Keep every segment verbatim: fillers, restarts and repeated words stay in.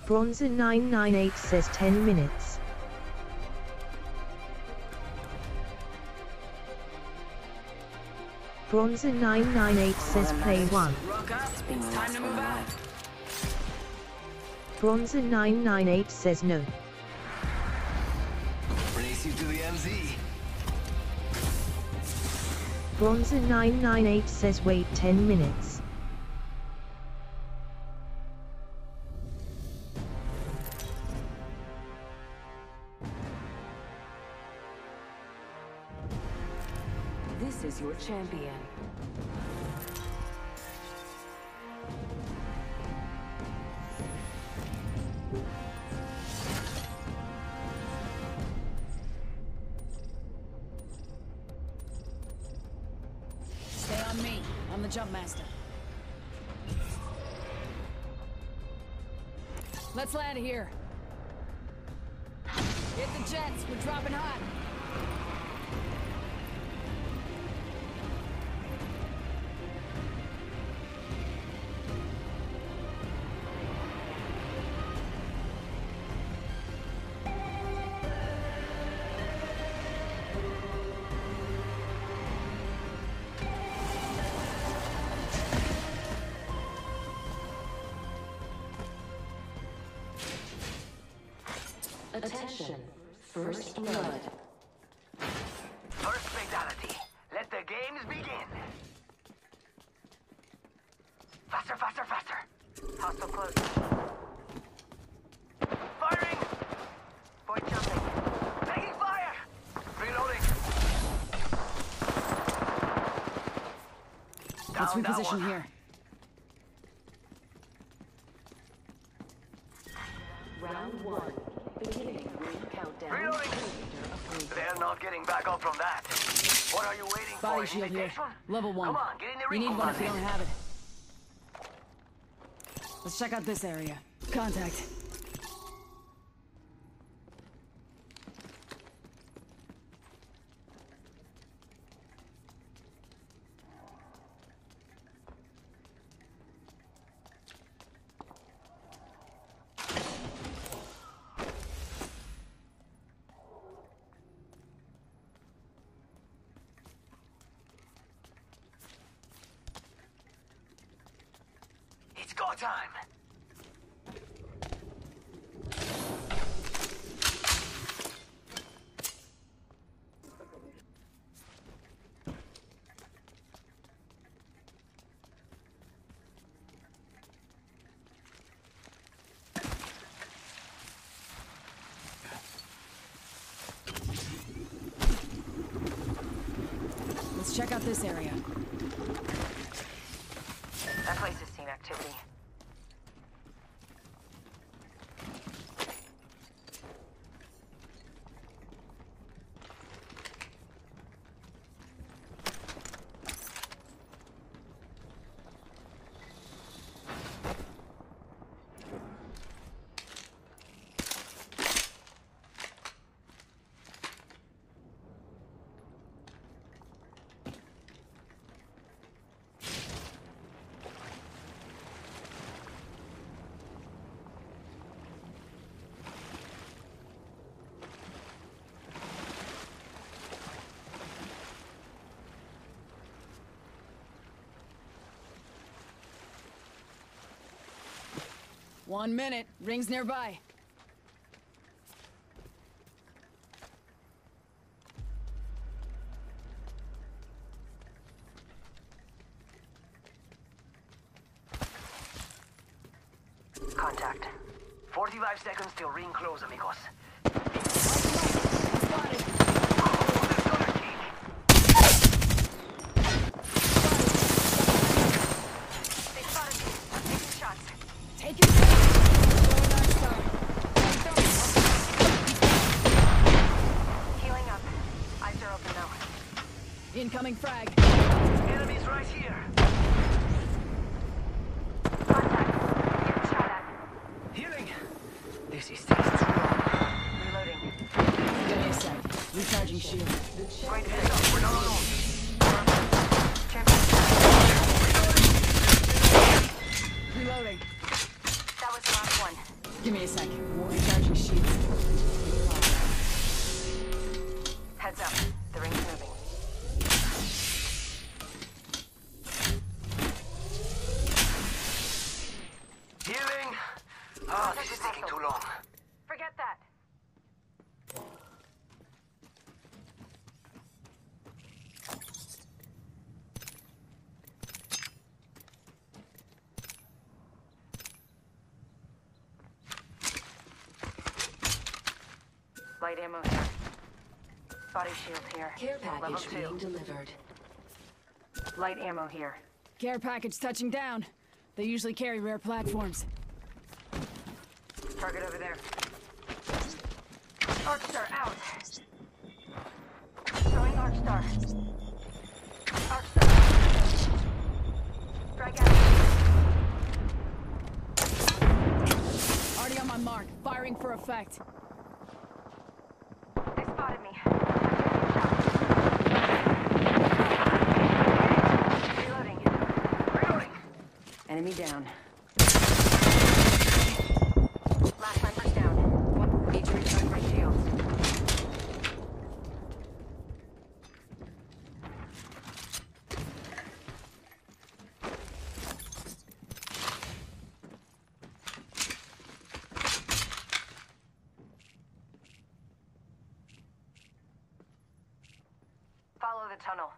Bronzer nine nine eight says ten minutes. Bronzer nine nine eight says play one. Rock up, it's time to move out. Bronzer nine nine eight says no. Race you to the M Z. Bronzer nine nine eight says wait ten minutes. This is your champion. Stay on me. I'm the jump master. Let's land here. Hit the jets. We're dropping hot. Attention, first blood. First fatality. Let the games begin. Faster, faster, faster. Hostile close. Firing! Boy jumping. Taking fire! Reloading. Let's Down that reposition one. here. Round one. Beginning ring countdown. Reloading. They're not getting back up from that. What are you waiting for? Body shield here. Invitation? Level one. Come on, get in the You ring. need one if you don't have it. Let's check out this area. Contact. It's go time. Let's check out this area. That place has seen activity. One minute. Rings nearby. Contact. forty-five seconds till ring close, amigos. Spotted. Oh, that's gonna kick. They spotted me. Taking shots. Take your time. Throwing Dark Star. Healing up. Eyes are open now. Incoming frag. Enemies right here. Contact. Getting shot at. Healing. This is too strong. Reloading. Give me a sec. Recharging shield. Great heads up. We're not alone. Champion. Reloading. That was the last one. Give me a sec. Recharging shields. Heads up. The ring's moving. Healing! Ah, this is taking too long. Forget that. Light ammo here. Body shield here. Care Level package two. being delivered. Light ammo here. Care package touching down. They usually carry rare platforms. Target over there. Arcstar out. Throwing Arcstar. Arcstar. Strike out. Already on my mark. Firing for effect. They spotted me. Reloading. Reloading. Enemy down. Last sniper's down. One. Need to recharge my shields. Follow the tunnel.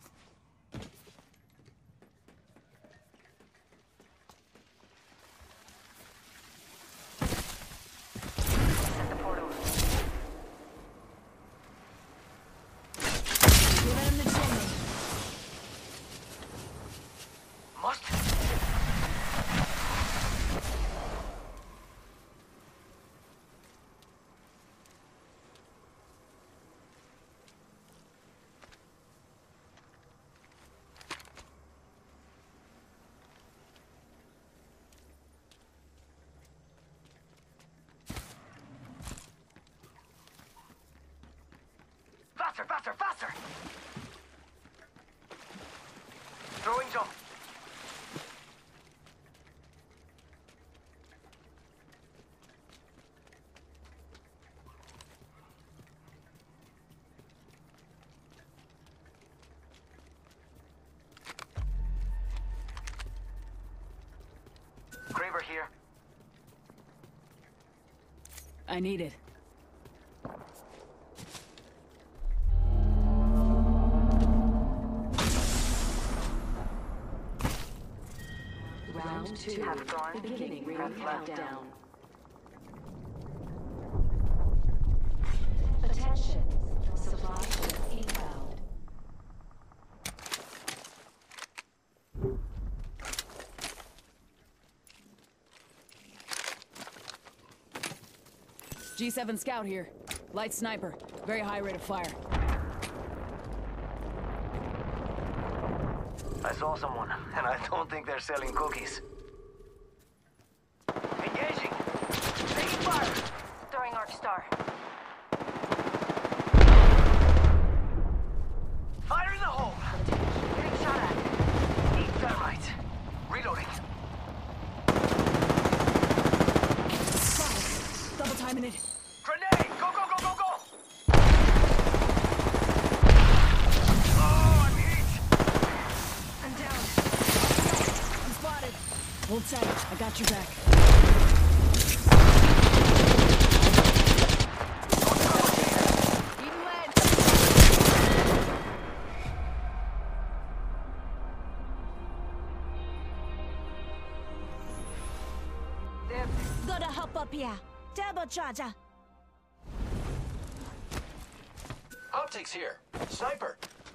Set the portal. Giving him the chimney. Must. Faster, faster, faster! Throwing jump. Graver here. I need it. Round two. Half gone. Beginning ring Half left. countdown. Attention. Supply ship inbound. G seven scout here. Light sniper. Very high rate of fire. I saw someone, and I don't think they're selling cookies. Engaging! Taking fire! Throwing Arcstar. Fire in the hole! Getting shot at. Need thermite. Reloading. Fire. Double timing it. Grenade! Go, go, go, go, go! Oh, I'm hit! I'm down. I'm spotted. Hold tight. I got your back. Eating lead. Dibs. Gotta hop up here. Turbocharger. Optics here. Sniper.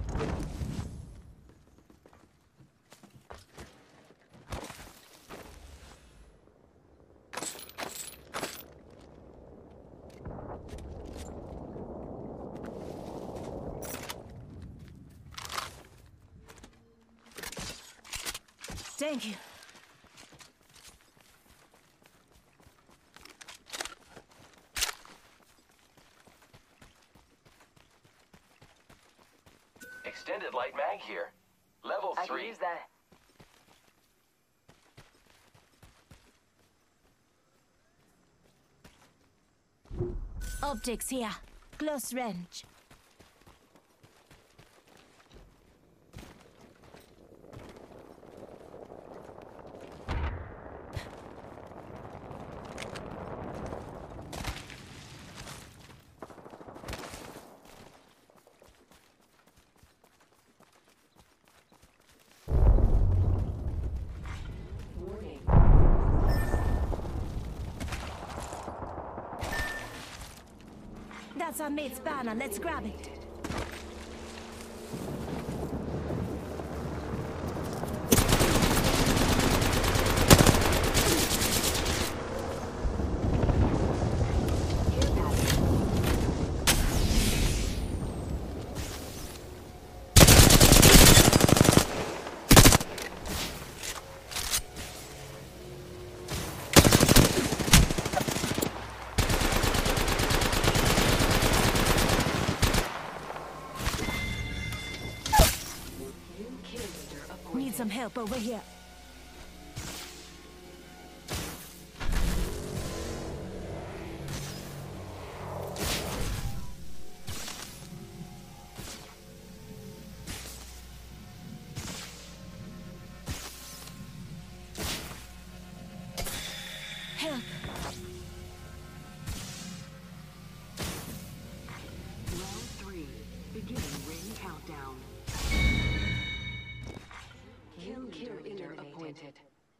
Thank you. Extended light mag here. Level I can three. use that. Optics here. Close range. That's our mate's banner. Let's grab it. Need some help over here. Help. Round three, beginning ring countdown. Kill leader appointed.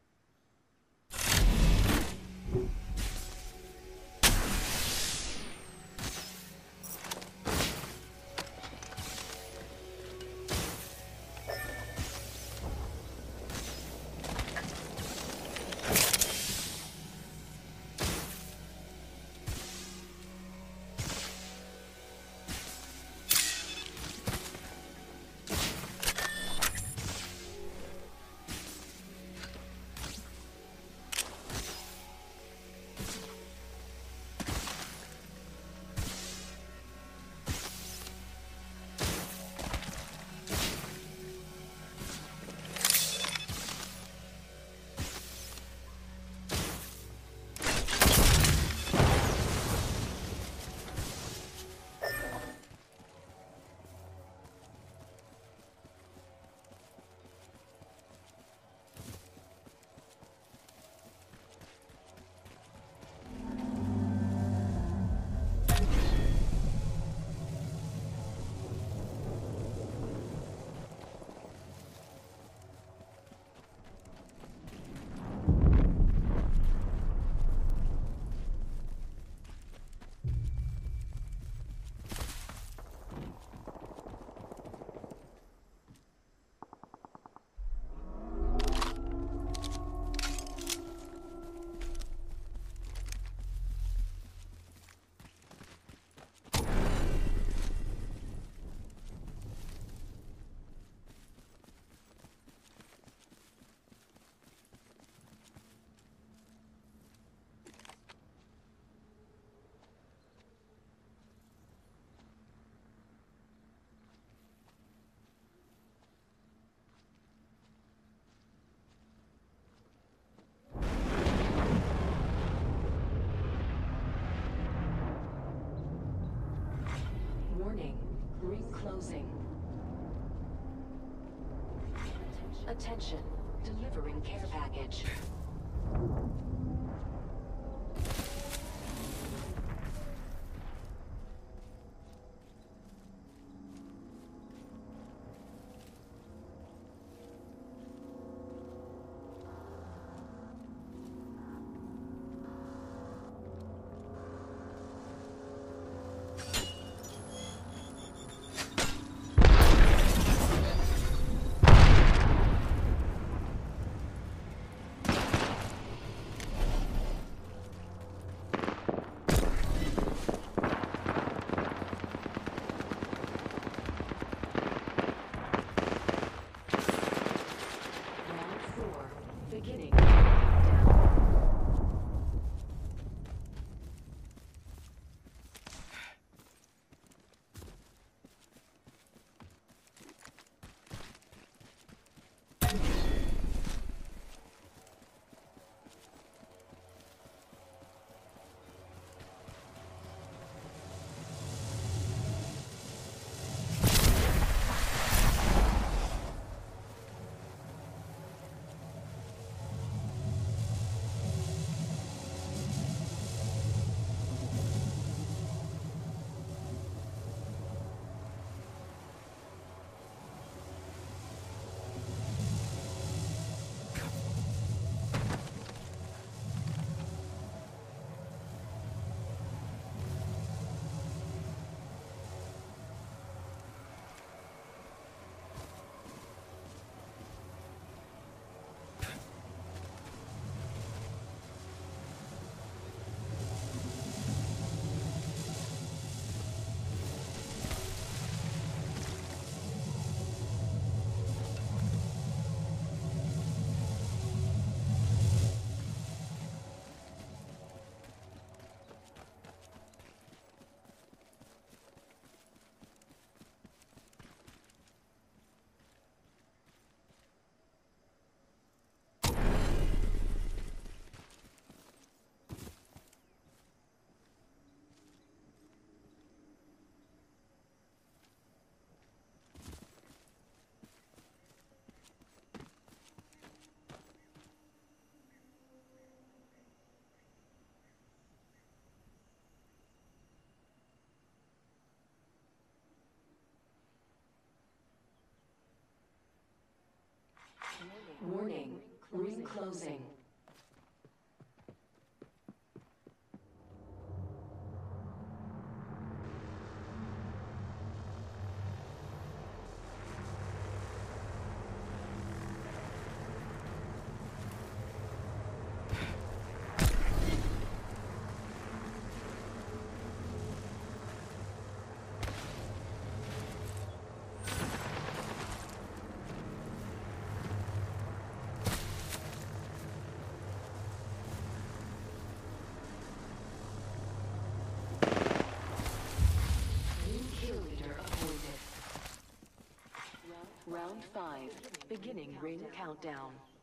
Warning, ring closing. Attention, delivering care package. Warning. Ring closing. Round five. Beginning ring countdown.